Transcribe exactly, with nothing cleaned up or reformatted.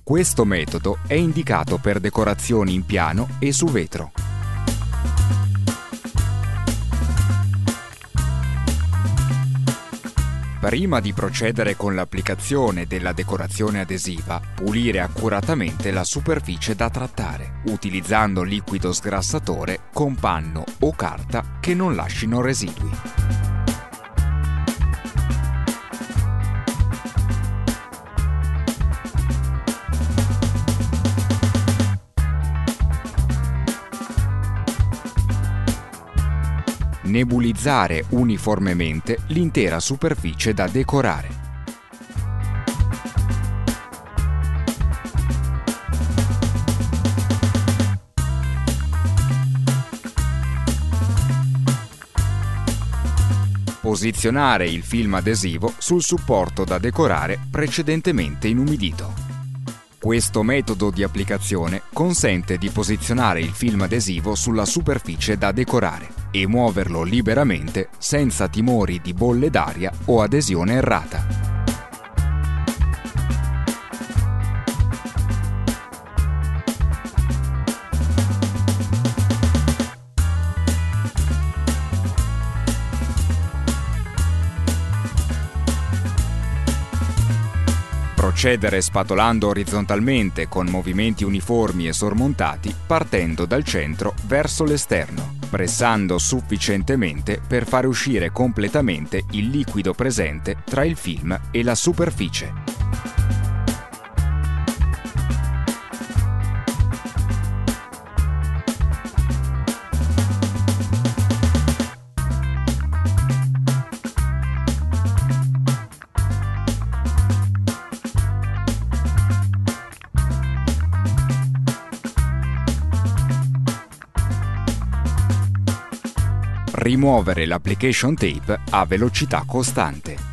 Questo metodo è indicato per decorazioni in piano e su vetro. Prima di procedere con l'applicazione della decorazione adesiva, pulire accuratamente la superficie da trattare, utilizzando liquido sgrassatore con panno o carta che non lascino residui. Nebulizzare uniformemente l'intera superficie da decorare. Posizionare il film adesivo sul supporto da decorare precedentemente inumidito. Questo metodo di applicazione consente di posizionare il film adesivo sulla superficie da decorare e muoverlo liberamente senza timori di bolle d'aria o adesione errata. Procedere spatolando orizzontalmente con movimenti uniformi e sormontati partendo dal centro verso l'esterno, pressando sufficientemente per fare uscire completamente il liquido presente tra il film e la superficie. Rimuovere l'application tape a velocità costante.